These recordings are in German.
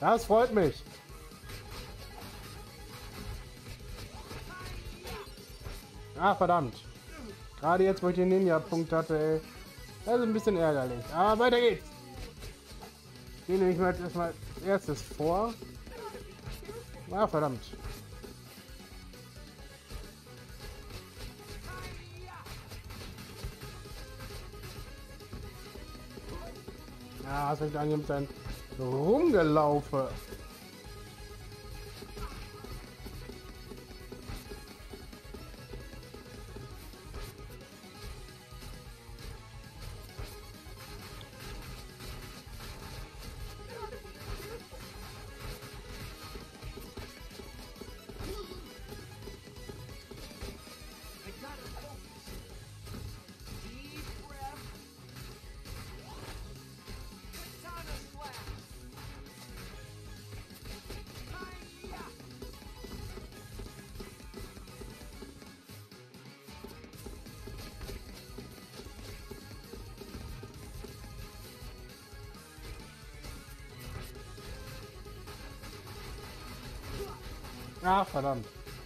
Das freut mich. Ah, verdammt. Gerade jetzt, wo ich den Ninja-Punkt hatte, ey. Das ist ein bisschen ärgerlich. Aber weiter geht's. Den nehme ich mir jetzt erstmal als erstes vor. Ah, verdammt. Ja, es fängt an hier mit seinem Rumgelaufe. Ah, verdammt.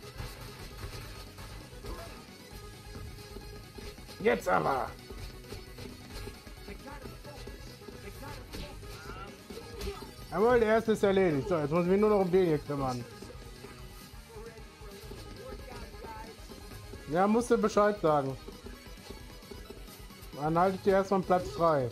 Jetzt aber. Jawohl, der erste ist erledigt. So, jetzt muss ich mich nur noch um den hier kümmern. Ja, musst du Bescheid sagen. Dann halte ich dir erstmal einen Platz frei.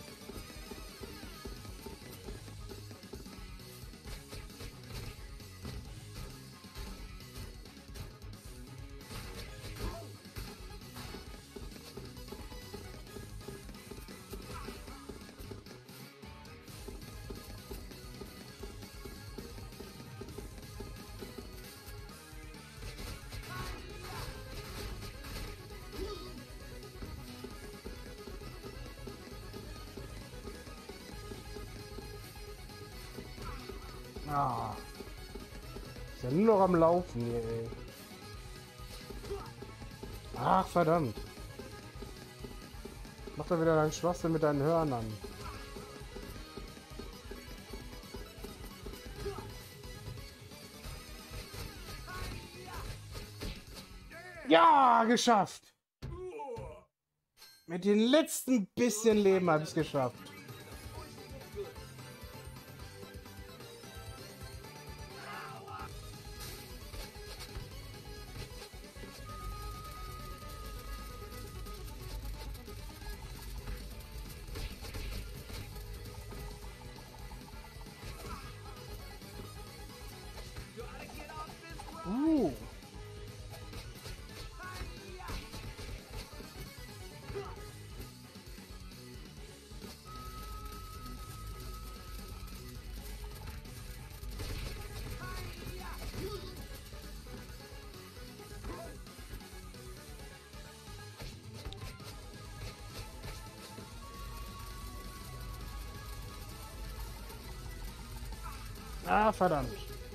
Ah. Ist ja nur noch am Laufen hier, ey. Ach, verdammt. Mach doch wieder deinen Schwachsinn mit deinen Hörnern. Ja, geschafft. Mit den letzten bisschen Leben habe ich es geschafft. Ah, verdammt.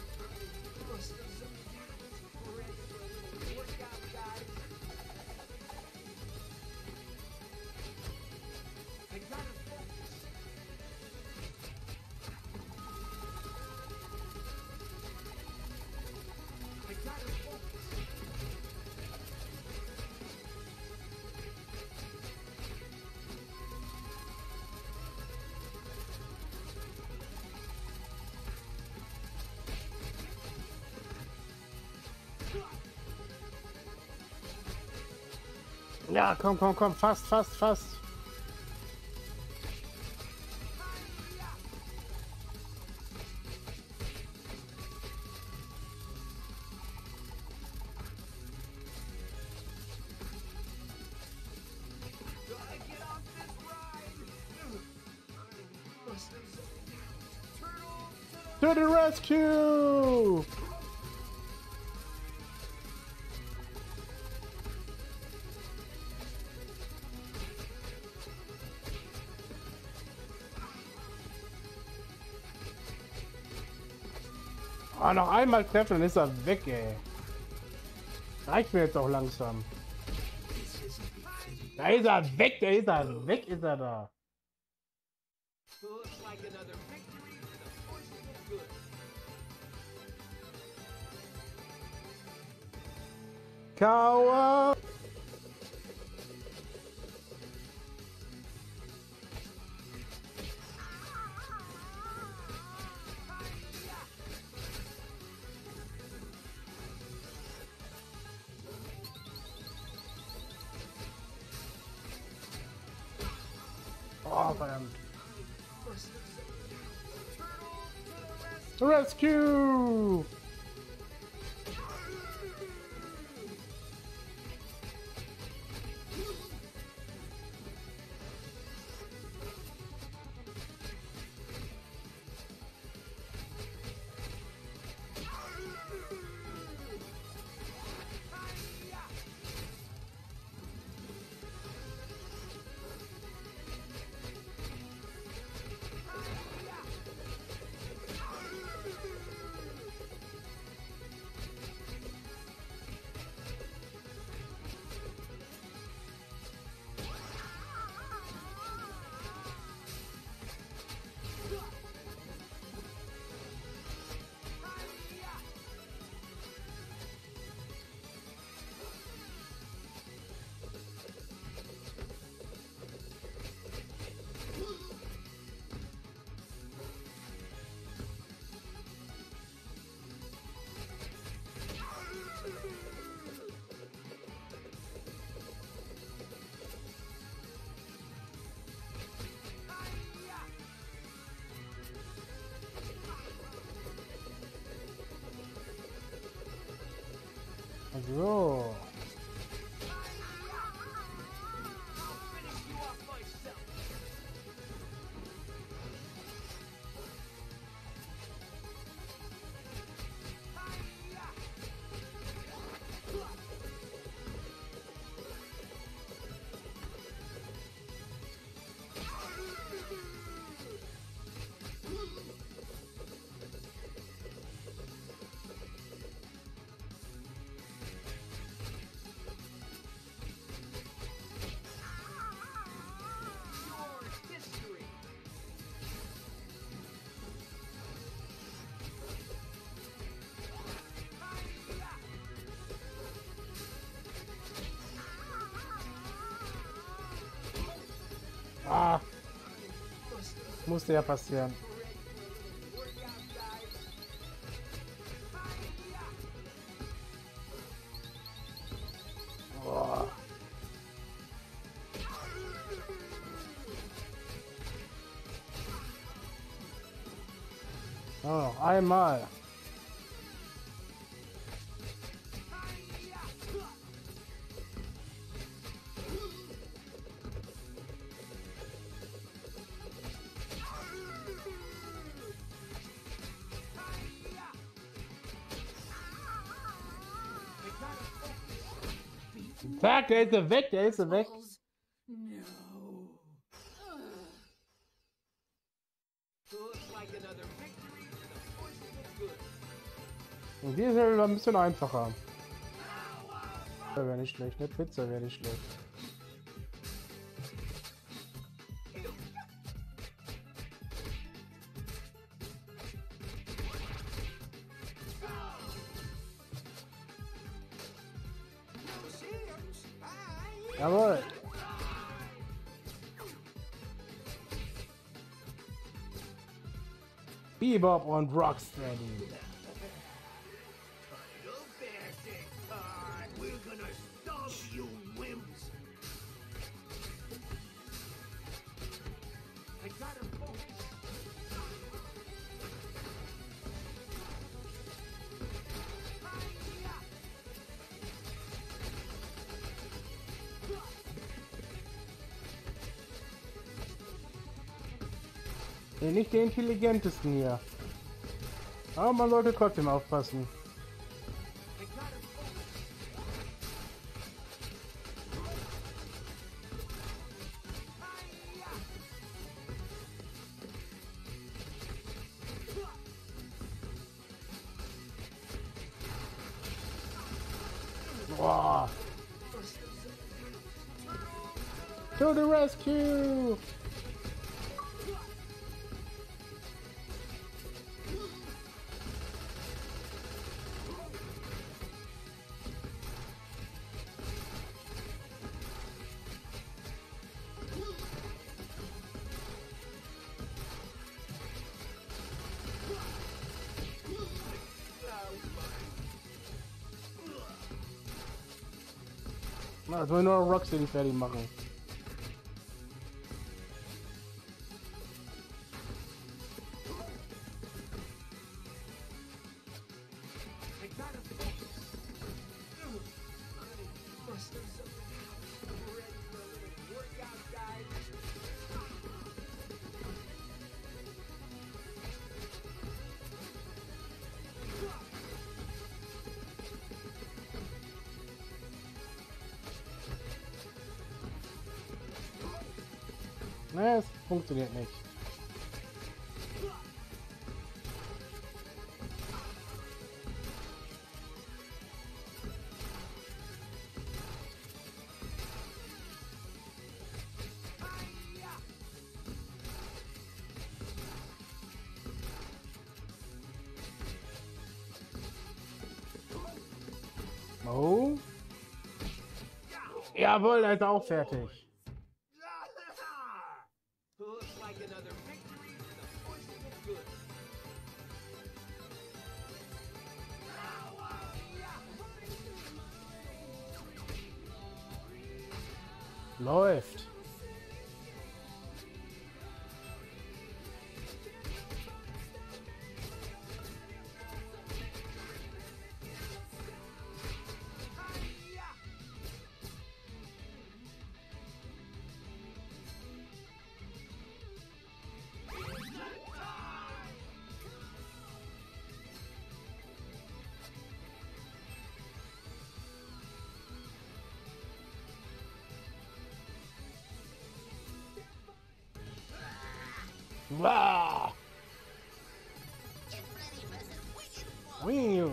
Ja, komm, komm, komm, fast, fast, fast. To the rescue! Oh, noch einmal treffen, dann ist er weg, ey. Reicht mir jetzt auch langsam. Da ist er weg, da ist er weg, ist er da. Kauer! Oh, verdammt. Rescue! So. Ah, musste ja passieren. Boah. Oh, noch einmal. Zack, der ist ja weg, der ist ja weg. Und die ist ja wieder ein bisschen einfacher. Das wäre nicht schlecht, ne? Pizza wäre nicht schlecht. Jawohl. Bebop und Rocksteady. Nicht die intelligentesten hier. Aber man sollte trotzdem aufpassen. Boah. To the rescue! Na, jetzt wollen wir nur noch Rocksteady fertig machen. Ne, es funktioniert nicht. Oh. Jawohl, er ist auch fertig. Läuft. Wow. Wing.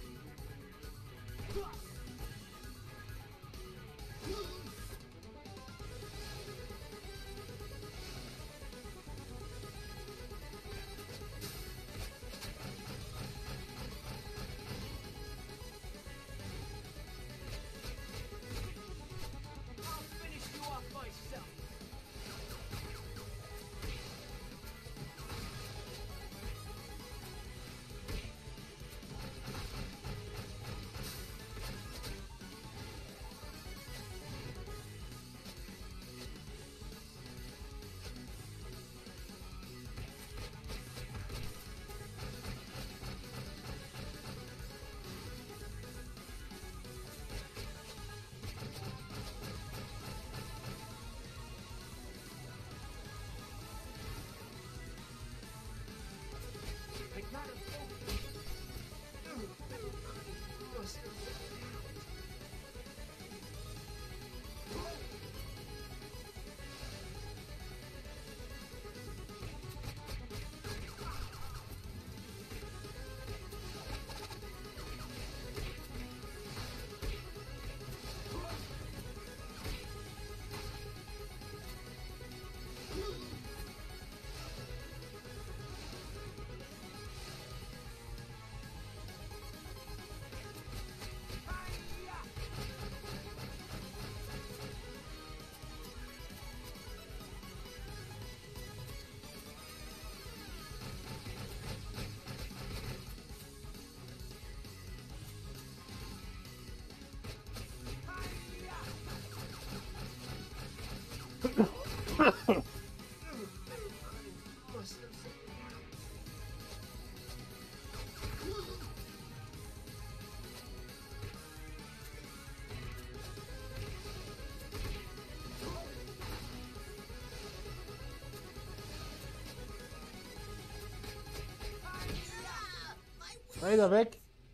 Razor weg.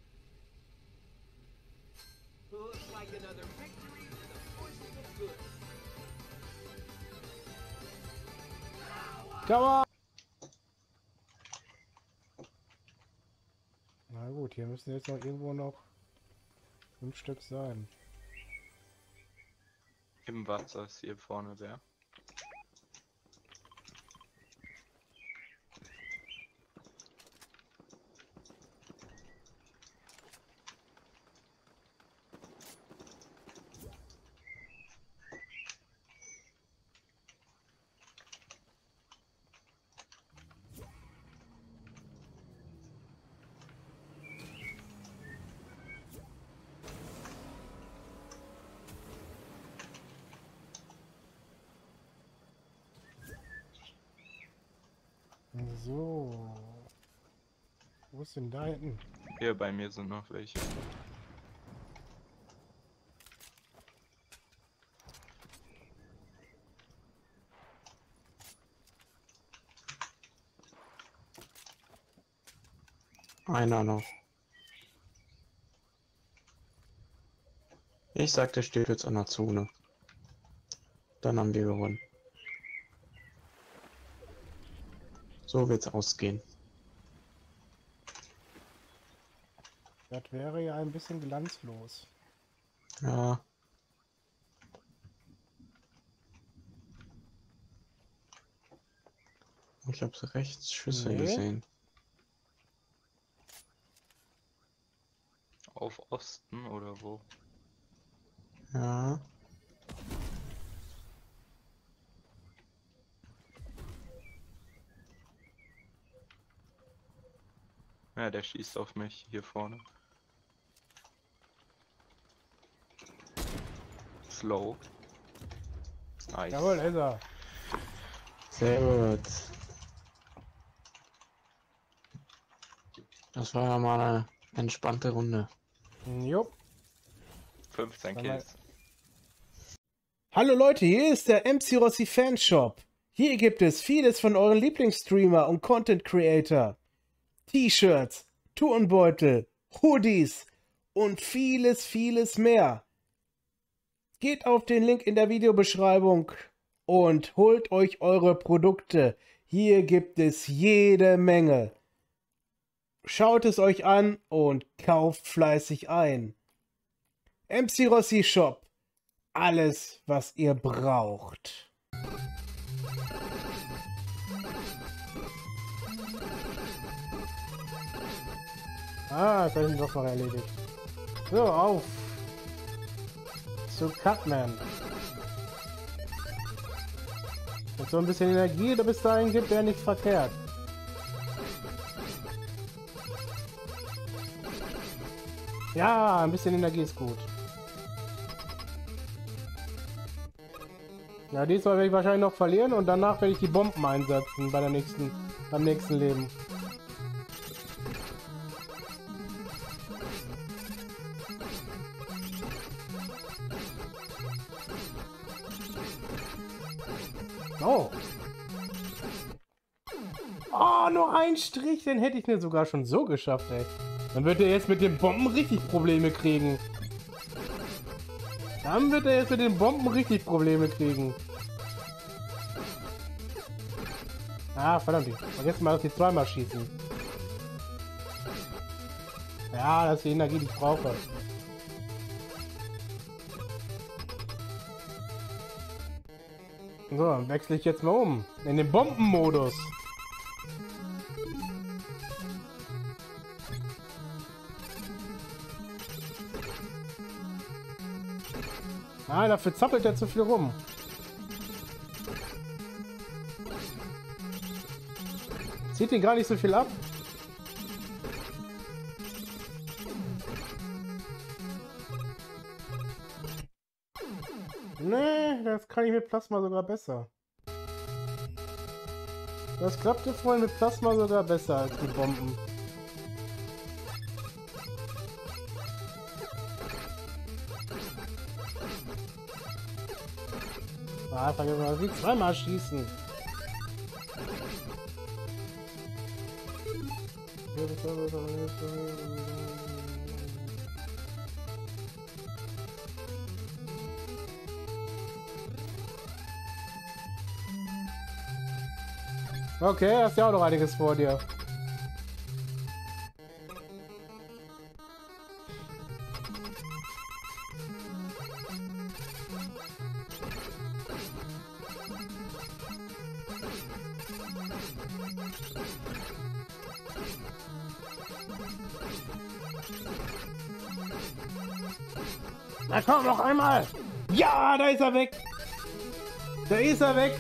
Come on. Na gut, hier müssen jetzt noch irgendwo noch 5 Stück sein. Im Wasser ist hier vorne der. So. Wo ist denn da hinten? Hier bei mir sind noch welche. Einer noch. Ich sag, der steht jetzt an der Zone. Dann haben wir gewonnen. So wird's ausgehen. Das wäre ja ein bisschen glanzlos. Ja. Ich habe rechts Schüsse Nee. gesehen. Auf Osten oder wo? Ja. Ja, der schießt auf mich hier vorne. Slow. Nice. Jawohl, ist er. Sehr gut. Das war ja mal eine entspannte Runde. Jupp. 15 Sag Kills. Hallo Leute, hier ist der MC Rossi Fanshop. Hier gibt es vieles von euren Lieblingsstreamer und Content Creator. T-Shirts, Turnbeutel, Hoodies und vieles mehr. Geht auf den Link in der Videobeschreibung und holt euch eure Produkte. Hier gibt es jede Menge. Schaut es euch an und kauft fleißig ein. MC Rossi Shop. Alles, was ihr braucht. Ah, das habe ich ihn doch noch erledigt. So, auf. Zu Cutman. Und so ein bisschen Energie, da bis dahin gibt, wäre nicht verkehrt. Ja, ein bisschen Energie ist gut. Ja, diesmal werde ich wahrscheinlich noch verlieren und danach werde ich die Bomben einsetzen beim nächsten Leben. Oh. Oh, nur ein Strich, den hätte ich mir sogar schon so geschafft, ey. Dann wird er jetzt mit den Bomben richtig Probleme kriegen. Dann wird er jetzt mit den Bomben richtig Probleme kriegen. Ah, verdammt, ich vergesse mal, dass die zweimal schießen. Ja, das ist die Energie, die ich brauche. So, dann wechsle ich jetzt mal um. In den Bombenmodus. Ah, dafür zappelt er zu viel rum. Zieht ihn gar nicht so viel ab. Nee, das kann ich mit Plasma sogar besser. Das klappte vorhin mit Plasma sogar besser als die Bomben. Ah, vergiss mal, wie zweimal schießen. Okay, hast ja auch noch einiges vor dir. Na komm, noch einmal! Ja, da ist er weg! Da ist er weg!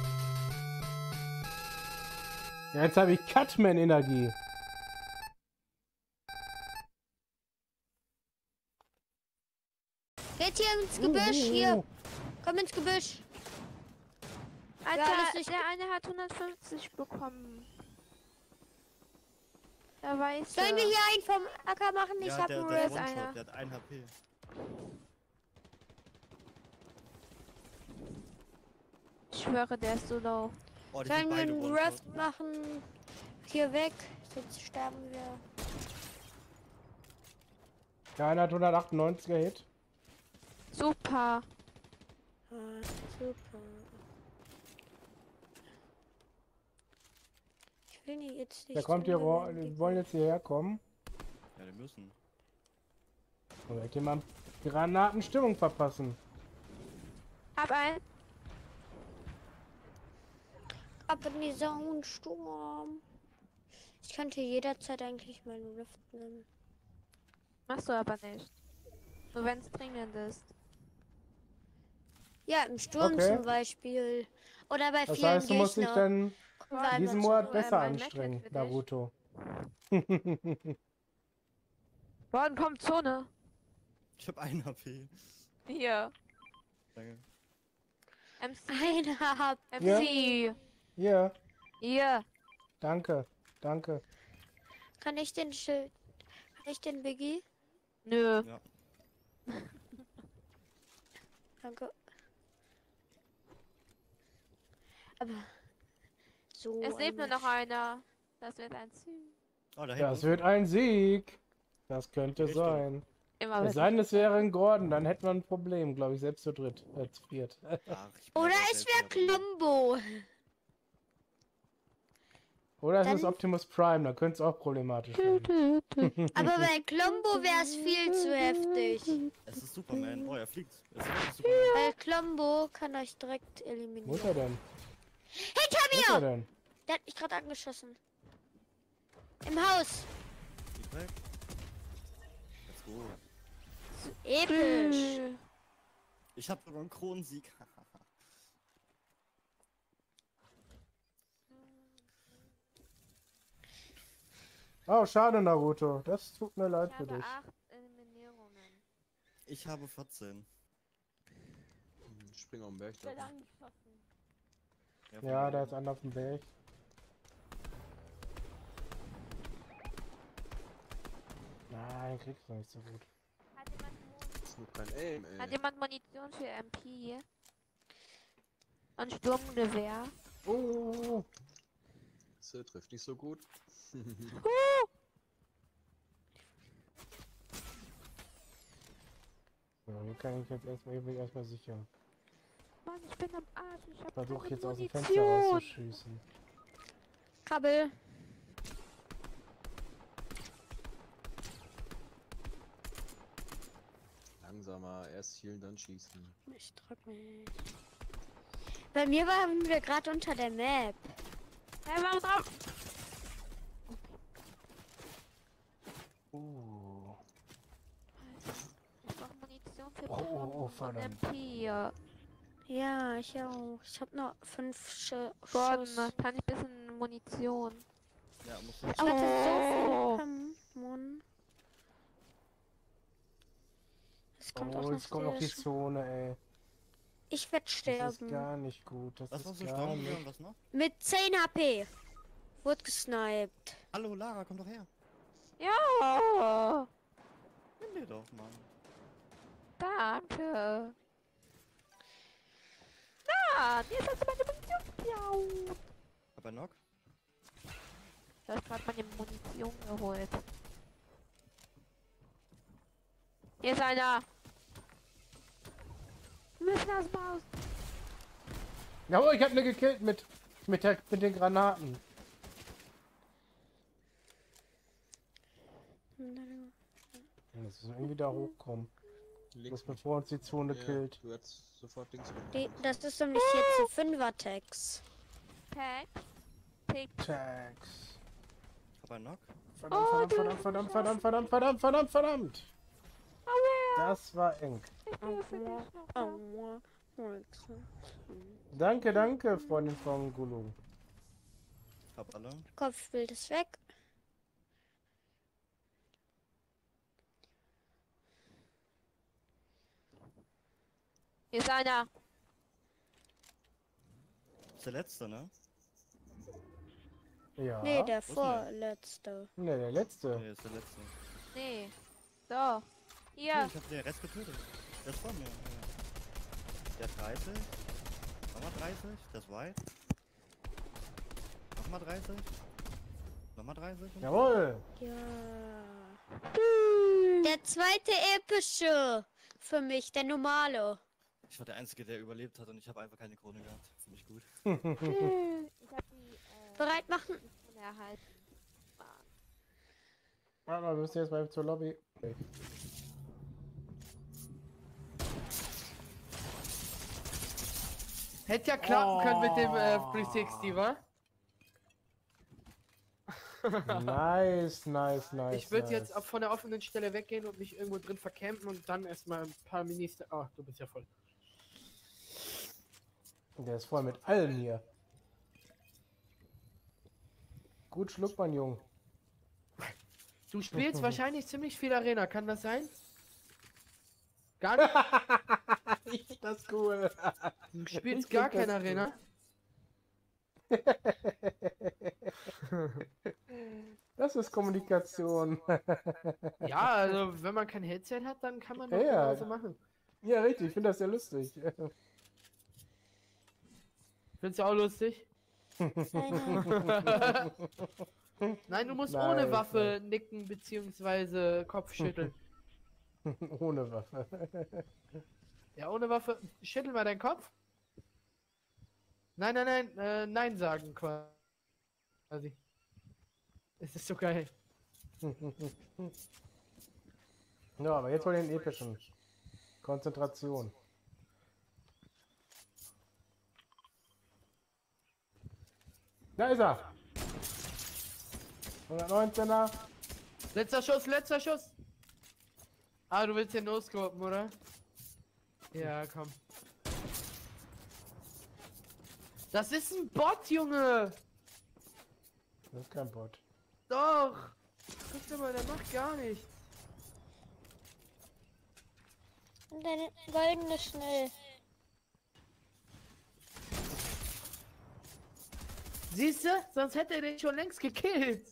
Jetzt habe ich Cutman-Energie. Geht hier ins Gebüsch, hier. Komm ins Gebüsch. Alter, Ja, das ist- der eine hat 150 bekommen. Der Weiße. Sollen wir hier einen vom Acker machen? Ich Ja, hab der einen der Rift. einer. One-Shot, der hat 1 HP. Ich schwöre, der ist so low. Oh, die Sollen sind wir beide einen One-Shot. Rift machen? Hier weg. Sonst sterben wir. Ja, einer hat 198er Hit. Super. Ah, super. Ich will nicht jetzt nicht. Der kommt hier, die die wollen jetzt hierher kommen. Ja, die müssen. Und wird jemand Granatenstimmung verpassen. Hab einen. Ab in die Saunensturm. Ich könnte jederzeit eigentlich meinen Rift nehmen. Machst du aber nicht. Nur wenn es dringend ist. Ja, im Sturm Okay. zum Beispiel. Oder bei Das vielen heißt, du musst dich Gegnern. dann Weil diesen man Monat so, besser mein anstrengen, Medkit für dich. Naruto. Wann kommt Zone? Ich hab 1 HP. Hier. Danke. MC. Einer hab. MC. Hier, Hier. danke, danke. Kann ich den Schild? Kann ich den Biggie? Nö. Ja. Danke. Aber so. Es lebt nur eine- noch einer. Das wird ein Ziel. Oh, da Das hinten. wird ein Sieg. Das könnte Richtung. sein. Immer Es wird sei denn, es wäre ein Gordon, dann hätten wir ein Problem, glaube ich, selbst zu dritt, zu viert. Ach, ich bin Oder aber es selbst wäre dabei. Klumbo. Oder es Dann- ist Optimus Prime, da könnte es auch problematisch werden. Aber bei Klumbo wäre es viel zu heftig. Es ist Superman. Oh, er fliegt. Es ist wirklich Superman. Weil Klumbo kann euch direkt Wo ist eliminieren. er denn? Hinter Wo ist er mir! denn? Der hat mich gerade angeschossen. Im Haus. Fliegt weg. Let's go. Episch. Ich hab sogar einen Kronensieg. Oh, schade, Naruto. Das tut mir leid Ich für habe dich. 8 Eliminierungen. Ich habe 14. Ich springe auf den Berg. Ich werde Da. angeschossen. von Ja, mir. da ist einer auf dem Berg. Nein, kriegst du nicht so gut. Hat jemand, Das ist nur kein Aim, hat ey. jemand Munition für MP? Und Sturmgewehr? Oh, Das trifft nicht so gut. ja, hier kann ich jetzt erstmal sichern. Mann, ich bin am Arsch. Ich hab Versuch keine jetzt aus dem Munition. Fenster rauszuschießen. Krabbel. Langsamer, erst healen, dann schießen. Ich drück mich. Bei mir waren wir gerade unter der Map. Hey, warum drauf? Ich brauch Munition für Oh, oh, oh, und verdammt. MP. Ja, ich auch. Ich habe noch 5 Gordon, Schuss. kann ich ein bisschen Munition? Ja, muss Ich hatte Oh. so viel Mann. Es kommt auch Oh, noch jetzt kommt noch die der Zone, ey. Ich werde Das ist sterben. gar nicht gut. Das Was warst ist du, gar Sturmgewehr und nicht. was noch? Mit 10 HP. Wurde gesniped. Hallo Lara, komm doch her. Ja, Nimm dir doch, Mann. danke. Na, jetzt hast du meine Munition geklaut. Hab einen Knock. Du hast gerade meine Munition geholt. Hier ist einer. Wir müssen das Maus. Jawohl, ich hab ne gekillt mit den Granaten. Wir müssen irgendwie da hochkommen. Links Das bevor uns die Zone killt. Du hättest sofort links Das ist nämlich jetzt ein 5er-Tex. Tag. Tick. Tags. Hab einen Knock. Verdammt, verdammt, verdammt, verdammt, verdammt, verdammt, verdammt, verdammt. Das war eng. Ich bin für dich noch da. Danke, danke, Freundin von Gulu. Hab alle. Kopfbild ist weg. Hier ist einer. Ist der letzte, ne? Ja. Nee, der Wo ist denn der? vorletzte. Ne, der letzte. Nee, ist der letzte. Nee. Doch. Nee, Hier. ich hab den Rest getötet. Der ist vor mir. Ja. Der 30. Nochmal 30. Das ist White. Nochmal 30. Nochmal 30. Jawohl. Ja. Der zweite epische. Für mich, der normale. Ich war der Einzige, der überlebt hat und ich habe einfach keine Krone gehabt. Finde ich gut. Ich hab die Bereit machen. Krone erhalten. Warte mal, wir müssen jetzt mal zur Lobby. Okay. Hätte ja klappen können mit dem 360, wa? Nice, nice, nice. Ich würde nice. jetzt ab von der offenen Stelle weggehen und mich irgendwo drin vercampen und dann erstmal ein paar Minis. Oh, du bist ja voll. Der ist voll mit allem hier. Gut schluckt man, Jung. Du spielst wahrscheinlich ziemlich viel Arena, kann das sein? Gar nicht? Ich find das cool. Du spielst Ich gar find keine das Arena? Das ist Kommunikation. Ja, also wenn man kein Headset hat, dann kann man das Ja. genauso machen. Ja, richtig, ich finde das sehr lustig. Findest du auch lustig? Nein, Nein, du musst Nice, ohne Waffe nicken bzw. Kopf schütteln. Ohne Waffe. Ja, ohne Waffe. Schüttel mal deinen Kopf. Nein, nein, nein, nein sagen quasi. Es ist so geil. Ja, aber jetzt hol den epischen. Konzentration. Da ist er. 119er. Letzter Schuss, letzter Schuss. Ah, du willst den no-scopen, oder? Ja, komm. Das ist ein Bot, Junge! Das ist kein Bot. Doch! Guck dir mal, der macht gar nichts. Und deine goldene schnell. Siehst du? Sonst hätte er den schon längst gekillt.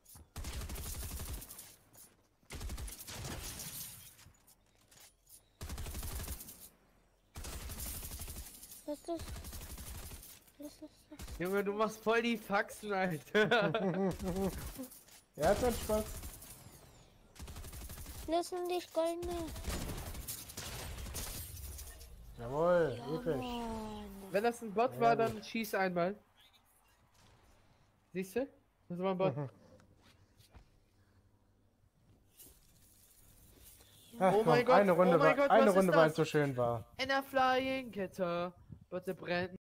Was ist das? Was ist das? Junge, du machst voll die Faxen, Alter. Er hat seinen Spaß. Listen dich goldene. Jawohl, Ja, episch. Mann. Wenn das ein Bot Ja, war, gut. dann schieß einmal. Siehst du? Das war ein Bot. Ach, Oh mein komm, Gott, eine Runde, oh mein war, Gott, eine was ist Runde weil das? es so schön war. In der Flying Kette. Bitte brennt.